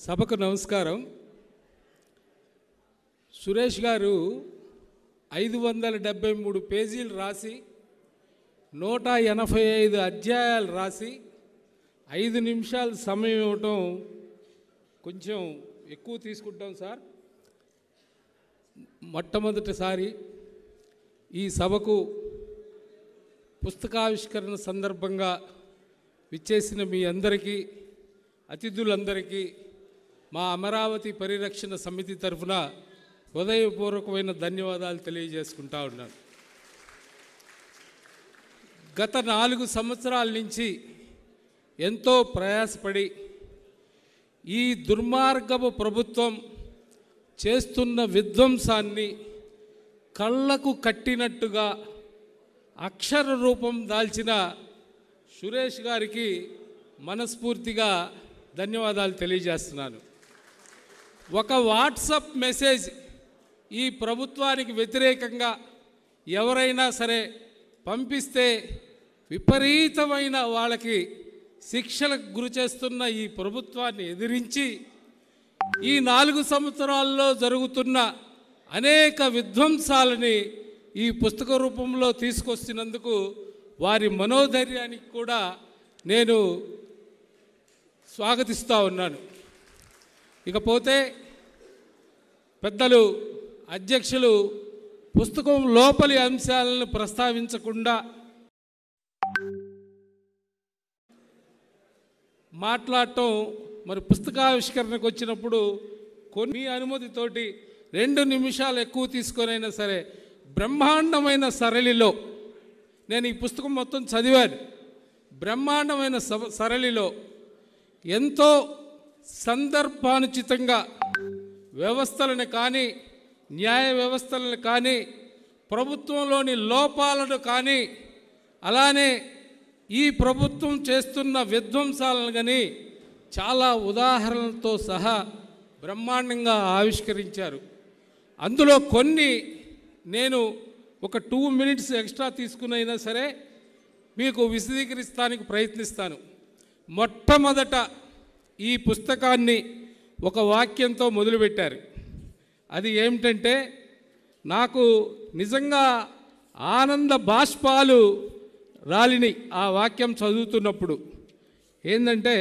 సభకు నమస్కారం. సురేష్ గారు 573 పేజీలు రాసి 185 అధ్యాయాలు రాసి 5 నిమిషాలు సమయం ఇవ్వటం కొంచెం ఎక్కువ తీసుకుంటాం సార్. మొట్టమొదటిసారి ఈ సభకు పుస్తకావిష్కరణ సందర్భంగా విచ్చేసిన మీ అందరికీ, అతిథులందరికీ మా అమరావతి పరిరక్షణ సమితి తరఫున హృదయపూర్వకమైన ధన్యవాదాలు తెలియజేసుకుంటా ఉన్నాను. గత 4 సంవత్సరాల నుంచి ఎంతో ప్రయాసపడి ఈ దుర్మార్గపు ప్రభుత్వం చేస్తున్న విధ్వంసాన్ని కళ్ళకు కట్టినట్టుగా అక్షర రూపం దాల్చిన సురేష్ గారికి మనస్ఫూర్తిగా ధన్యవాదాలు తెలియజేస్తున్నాను. ఒక వాట్సాప్ మెసేజ్ ఈ ప్రభుత్వానికి వ్యతిరేకంగా ఎవరైనా సరే పంపిస్తే విపరీతమైన వాళ్ళకి శిక్షలకు గురి చేస్తున్న ఈ ప్రభుత్వాన్ని ఎదిరించి ఈ 4 సంవత్సరాల్లో జరుగుతున్న అనేక విధ్వంసాలని ఈ పుస్తక రూపంలో తీసుకొస్తున్నందుకు వారి మనోధైర్యానికి కూడా నేను స్వాగతిస్తూ ఉన్నాను. ఇకపోతే పెద్దలు అధ్యక్షులు పుస్తకం లోపలి అంశాలను ప్రస్తావించకుండా మాట్లాడటం, మరి పుస్తకావిష్కరణకు వచ్చినప్పుడు కొన్ని అనుమతితోటి 2 నిమిషాలు ఎక్కువ తీసుకొనైనా సరే బ్రహ్మాండమైన సరళిలో నేను ఈ పుస్తకం మొత్తం చదివాను. బ్రహ్మాండమైన సరళిలో ఎంతో సందర్భానుచితంగా వ్యవస్థలను కానీ, న్యాయ వ్యవస్థలను కానీ, ప్రభుత్వంలోని లోపాలను కానీ, అలానే ఈ ప్రభుత్వం చేస్తున్న విధ్వంసాలను కానీ చాలా ఉదాహరణలతో సహా బ్రహ్మాండంగా ఆవిష్కరించారు. అందులో కొన్ని నేను ఒక 2 మినిట్స్ ఎక్స్ట్రా తీసుకునైనా సరే మీకు విశదీకరిస్తానికి ప్రయత్నిస్తాను. మొట్టమొదట ఈ పుస్తకాన్ని ఒక వాక్యంతో మొదలుపెట్టారు. అది ఏమిటంటే, నాకు నిజంగా ఆనంద బాష్పాలు రాలిని ఆ వాక్యం చదువుతున్నప్పుడు. ఏంటంటే,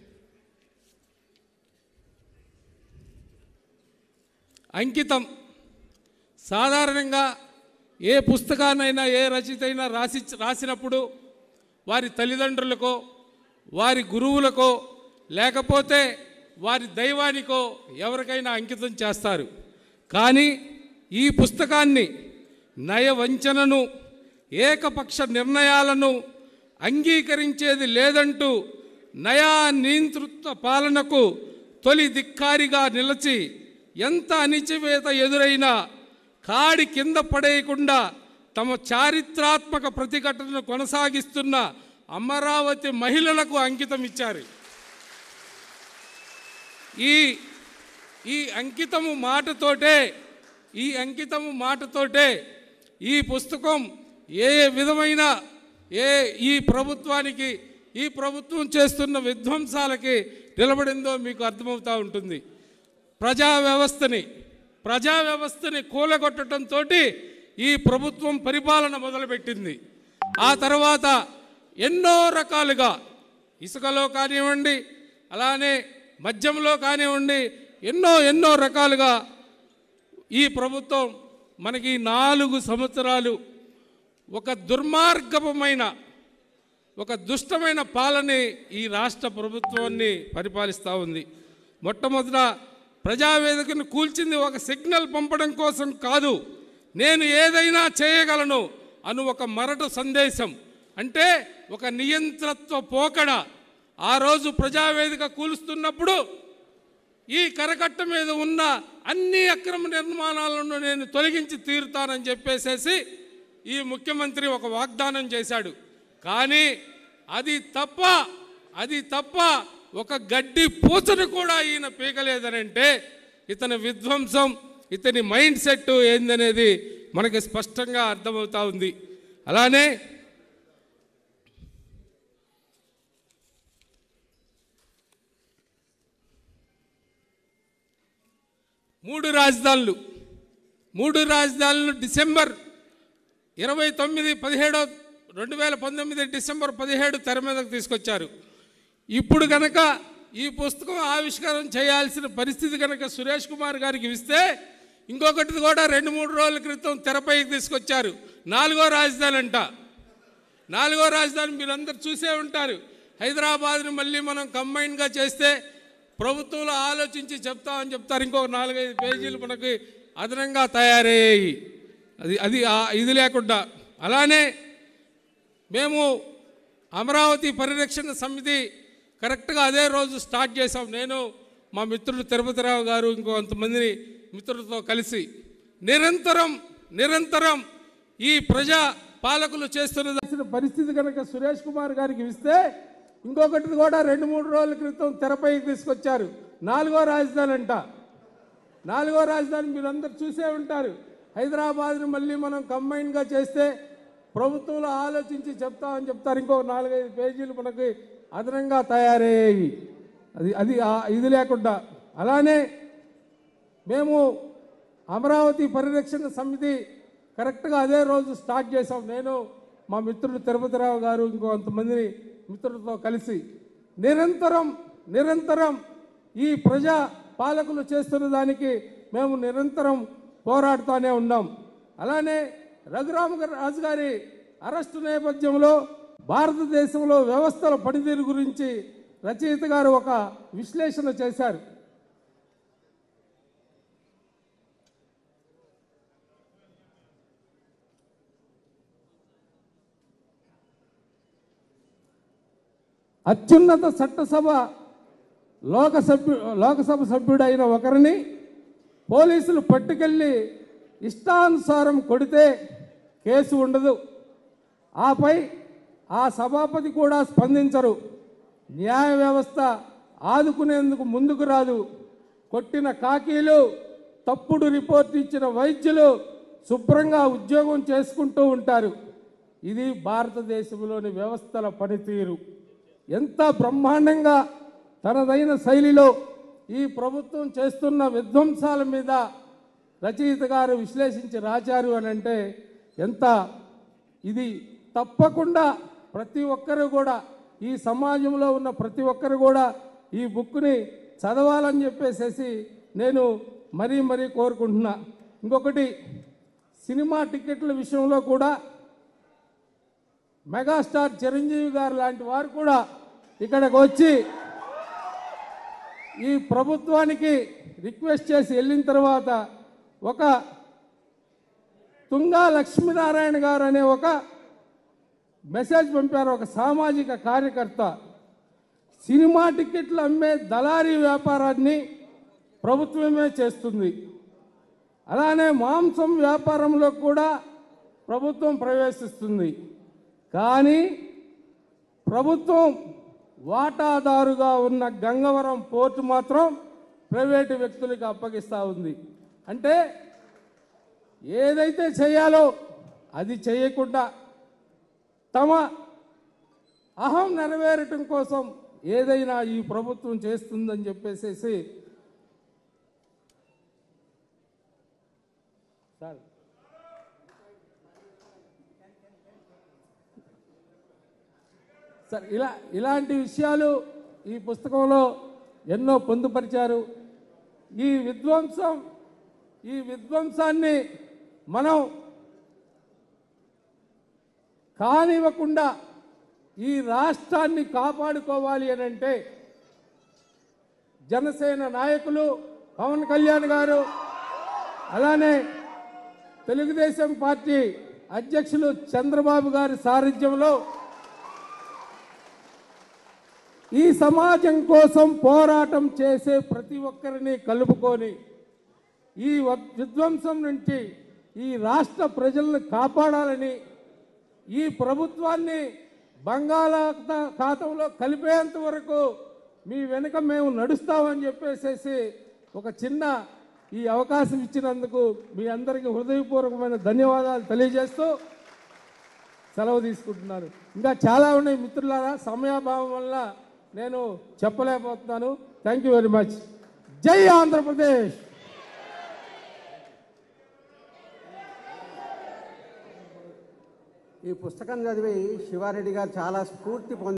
అంకితం. సాధారణంగా ఏ పుస్తకాన్నైనా ఏ రచయిత అయినా రాసినప్పుడు వారి తల్లిదండ్రులకో, వారి గురువులకో, లేకపోతే వారి దైవానికో ఎవరికైనా అంకితం చేస్తారు. కానీ ఈ పుస్తకాన్ని నయవంచనను, ఏకపక్ష నిర్ణయాలను అంగీకరించేది లేదంటూ నయా నియంతృత్వ పాలనకు తొలి ధిక్కారిగా నిలిచి ఎంత అణిచివేత ఎదురైనా కాడి కింద పడేయకుండా తమ చారిత్రాత్మక ప్రతిఘటనను కొనసాగిస్తున్న అమరావతి మహిళలకు అంకితం ఇచ్చారు. ఈ అంకితము మాటతోటే ఈ పుస్తకం ఏ విధమైన ఈ ప్రభుత్వానికి, ఈ ప్రభుత్వం చేస్తున్న విధ్వంసాలకి నిలబడిందో మీకు అర్థమవుతూ ఉంటుంది. ప్రజా వ్యవస్థని కూలగొట్టడంతో ఈ ప్రభుత్వం పరిపాలన మొదలుపెట్టింది. ఆ తర్వాత ఎన్నో రకాలుగా ఇసుకలో కానివ్వండి, అలానే మద్యంలో కానివ్వండి, ఎన్నో రకాలుగా ఈ ప్రభుత్వం మనకి 4 సంవత్సరాలు ఒక దుర్మార్గమైన, ఒక దుష్టమైన పాలన ఈ రాష్ట్ర ప్రభుత్వాన్ని పరిపాలిస్తూ ఉంది. మొట్టమొదట ప్రజావేదికను కూల్చింది ఒక సిగ్నల్ పంపడం కోసం కాదు, నేను ఏదైనా చేయగలను అను ఒక మరటు సందేశం. అంటే ఒక నియంత్రత్వ పోకడ. ఆ రోజు ప్రజావేదిక కూలుస్తున్నప్పుడు ఈ కరకట్ట మీద ఉన్న అన్ని అక్రమ నిర్మాణాలను నేను తొలగించి తీరుతానని చెప్పేసేసి ఈ ముఖ్యమంత్రి ఒక వాగ్దానం చేశాడు. కానీ అది తప్ప ఒక గడ్డి పూచను కూడా ఈయన పీకలేదనంటే ఇతని విధ్వంసం, ఇతని మైండ్ సెట్ ఏందనేది మనకి స్పష్టంగా అర్థమవుతా ఉంది. అలానే మూడు రాజధానులు డిసెంబర్ 2019 డిసెంబర్ 17 తెర మీదకు తీసుకొచ్చారు. ఇప్పుడు కనుక ఈ పుస్తకం ఆవిష్కారం చేయాల్సిన పరిస్థితి కనుక సురేష్ కుమార్ గారికి ఇస్తే ఇంకొకటి కూడా 2-3 రోజుల క్రితం తెరపైకి తీసుకొచ్చారు. 4వ రాజధాని అంట. 4వ రాజధాని మీరందరూ చూసే ఉంటారు. హైదరాబాద్ని మళ్ళీ మనం కంబైన్గా చేస్తే ప్రభుత్వంలో ఆలోచించి చెప్తామని చెప్తారు. ఇంకొక 4-5 పేజీలు మనకి అదనంగా తయారయ్యాయి. అది ఇది లేకుండా అలానే మేము అమరావతి పరిరక్షణ సమితి కరెక్ట్గా అదే రోజు స్టార్ట్ చేసాం. నేను మా మిత్రుడు తిరుపతిరావు గారు ఇంకో కొంతమంది మిత్రులతో కలిసి నిరంతరం ఈ ప్రజా పాలకులు చేస్తున్న పరిస్థితి కనుక సురేష్ కుమార్ గారికి ఇస్తే ఇంకొకటి కూడా 2-3 రోజుల క్రితం తెరపైకి తీసుకొచ్చారు. 4వ రాజధాని అంట. 4వ రాజధాని మీరందరూ చూసే ఉంటారు. హైదరాబాద్ని మళ్ళీ మనం కంబైన్గా చేస్తే ప్రభుత్వంలో ఆలోచించి చెప్తామని చెప్తారు. ఇంకొక 4-5 పేజీలు మనకి అదనంగా తయారయ్యాయి. అది ఇది లేకుండా అలానే మేము అమరావతి పరిరక్షణ సమితి కరెక్ట్గా అదే రోజు స్టార్ట్ చేసాం. నేను మా మిత్రుడు తిరుపతిరావు గారు ఇంకో కొంతమంది మిత్రులతో కలిసి నిరంతరం ఈ ప్రజా పాలకులు చేస్తున్న దానికి మేము నిరంతరం పోరాడుతూనే ఉన్నాం. అలానే రఘురామరాజు గారి అరెస్టు నేపథ్యంలో భారతదేశంలో వ్యవస్థల పనితీరు గురించి రచయిత గారు ఒక విశ్లేషణ చేశారు. అత్యున్నత చట్టసభ లోకసభ సభ్యుడైన ఒకరిని పోలీసులు పట్టుకెళ్ళి ఇష్టానుసారం కొడితే కేసు ఉండదు. ఆపై ఆ సభాపతి కూడా స్పందించరు. న్యాయ వ్యవస్థ ఆదుకునేందుకు ముందుకు రాదు. కొట్టిన కాకీలు, తప్పుడు రిపోర్ట్ ఇచ్చిన వైద్యులు శుభ్రంగా ఉద్యోగం చేసుకుంటూ ఉంటారు. ఇది భారతదేశంలోని వ్యవస్థల పనితీరు. ఎంత బ్రహ్మాండంగా తనదైన శైలిలో ఈ ప్రభుత్వం చేస్తున్న విధ్వంసాల మీద రచయిత గారు విశ్లేషించి రాశారు అని అంటే ఎంత ఇది తప్పకుండా ప్రతి ఒక్కరు కూడా ఈ సమాజంలో ఉన్న ప్రతి ఒక్కరు కూడా ఈ బుక్ని చదవాలని చెప్పేసి నేను మరీ కోరుకుంటున్నా. ఇంకొకటి సినిమా టికెట్ల విషయంలో కూడా మెగాస్టార్ చిరంజీవి గారు లాంటి వారు కూడా ఇక్కడికి వచ్చి ఈ ప్రభుత్వానికి రిక్వెస్ట్ చేసి వెళ్ళిన తర్వాత ఒక తుంగా లక్ష్మీనారాయణ గారు అనే ఒక మెసేజ్ పంపారు. ఒక సామాజిక కార్యకర్త సినిమా టికెట్లు అమ్మే దళారీ వ్యాపారాన్ని ప్రభుత్వమే చేస్తుంది. అలానే మాంసం వ్యాపారంలో కూడా ప్రభుత్వం ప్రవేశిస్తుంది. కానీ ప్రభుత్వం వాటాదారుగా ఉన్న గంగవరం పోర్టు మాత్రం ప్రైవేటు వ్యక్తులకు అప్పగిస్తూ ఉంది. అంటే ఏదైతే చేయాలో అది చేయకుండా తమ అహం నెరవేరటం కోసం ఏదైనా ఈ ప్రభుత్వం చేస్తుందని చెప్పేసి సార్ ఇలాంటి విషయాలు ఈ పుస్తకంలో ఎన్నో పొందుపరిచారు. ఈ విధ్వంసాన్ని మనం కానివ్వకుండా ఈ రాష్ట్రాన్ని కాపాడుకోవాలి అని అంటే జనసేన నాయకులు పవన్ కళ్యాణ్ గారు, అలానే తెలుగుదేశం పార్టీ అధ్యక్షులు చంద్రబాబు గారి సారథ్యంలో ఈ సమాజం కోసం పోరాటం చేసే ప్రతి ఒక్కరిని కలుపుకొని ఈ విధ్వంసం నుంచి ఈ రాష్ట్ర ప్రజలను కాపాడాలని, ఈ ప్రభుత్వాన్ని బంగాళాఖాతంలో కలిపేంత వరకు మీ వెనుక మేము నడుస్తామని చెప్పేసి ఒక చిన్న ఈ అవకాశం ఇచ్చినందుకు మీ అందరికీ హృదయపూర్వకమైన ధన్యవాదాలు తెలియజేస్తూ సెలవు తీసుకుంటున్నాను. ఇంకా చాలా ఉన్నాయి మిత్రులారా, సమయాభావం వల్ల నేను చెప్పలేకపోతున్నాను. Thank you very much. జై ఆంధ్రప్రదేశ్. ఈ పుస్తకం చదివి శివారెడ్డి గారు చాలా స్ఫూర్తి పొంది